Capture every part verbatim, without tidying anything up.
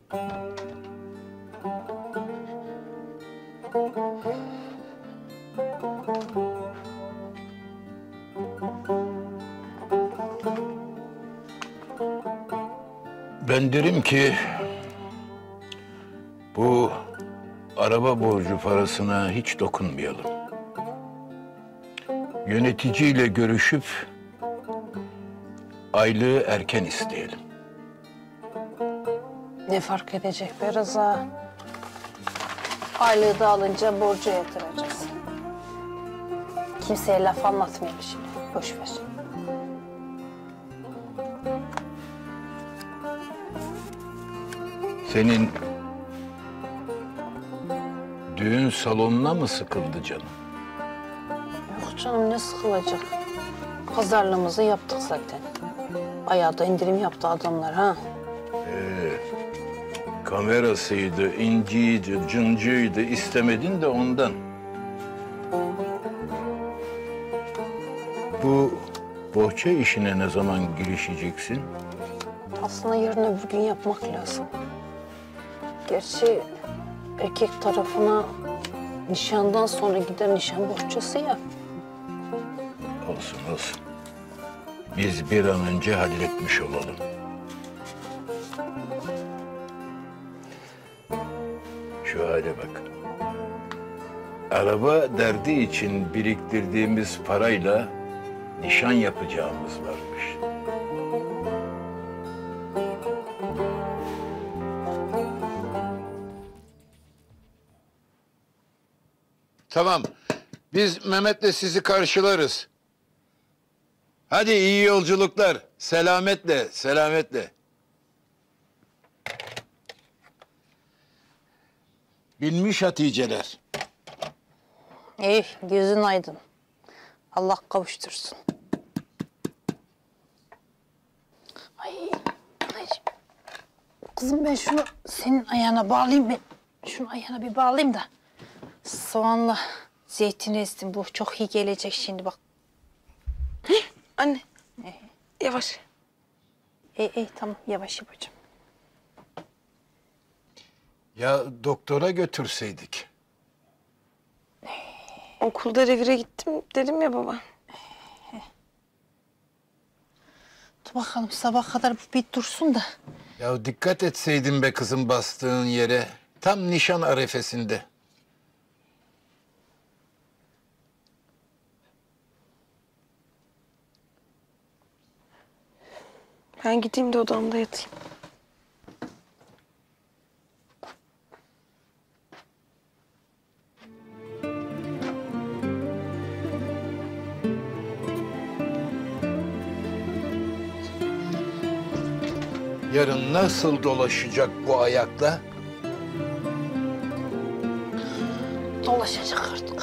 Ben derim ki bu araba borcu parasına hiç dokunmayalım. Yöneticiyle görüşüp aylığı erken isteyelim. Ne fark edecek be Rıza? Aylığı da alınca borca yatıracağız. Kimseye laf anlatmayalım şimdi. Boş ver. Senin düğün salonuna mı sıkıldı canım? Yok canım, ne sıkılacak? Pazarlığımızı yaptık zaten. Bayağı da indirim yaptı adamlar ha. Ee, kamerasıydı, inciydi, cıncıydı, istemedin de ondan. Bu bohça işine ne zaman girişeceksin? Aslında yarın öbür gün yapmak lazım. Gerçi erkek tarafına nişandan sonra gider nişan bohçası ya. Olsun olsun. Biz bir an önce halletmiş olalım. Şu hale bak. Araba derdi için biriktirdiğimiz parayla nişan yapacağımız varmış. Tamam. Biz Mehmet'le sizi karşılarız. Hadi iyi yolculuklar. Selametle, selametle. Bilmiş Haticeler. İyi, gözün aydın. Allah kavuştursun. Ay, ay. Kızım ben şunu senin ayağına bağlayayım ben. Şunu ayağına bir bağlayayım da. Soğanla zeytin ezdim. Bu çok iyi gelecek şimdi bak. Hih, anne. Ee, yavaş. İyi iyi tamam, yavaş yapacağım. Ya doktora götürseydik. Okulda revire gittim dedim ya baba. Dur bakalım sabah kadar bir dursun da. Ya dikkat etseydin be kızım bastığın yere. Tam nişan arefesinde. Ben gideyim de odamda yatayım. Yarın nasıl dolaşacak bu ayakla? Dolaşacak artık.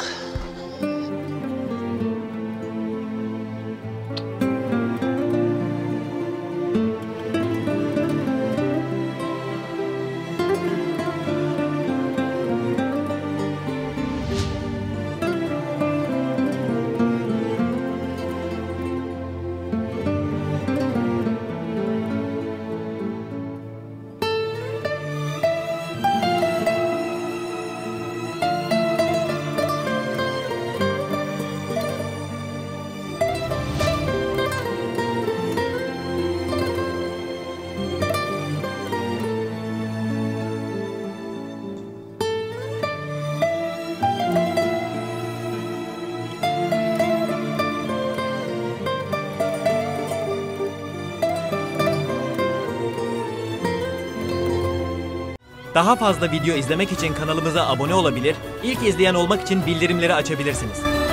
Daha fazla video izlemek için kanalımıza abone olabilir, ilk izleyen olmak için bildirimleri açabilirsiniz.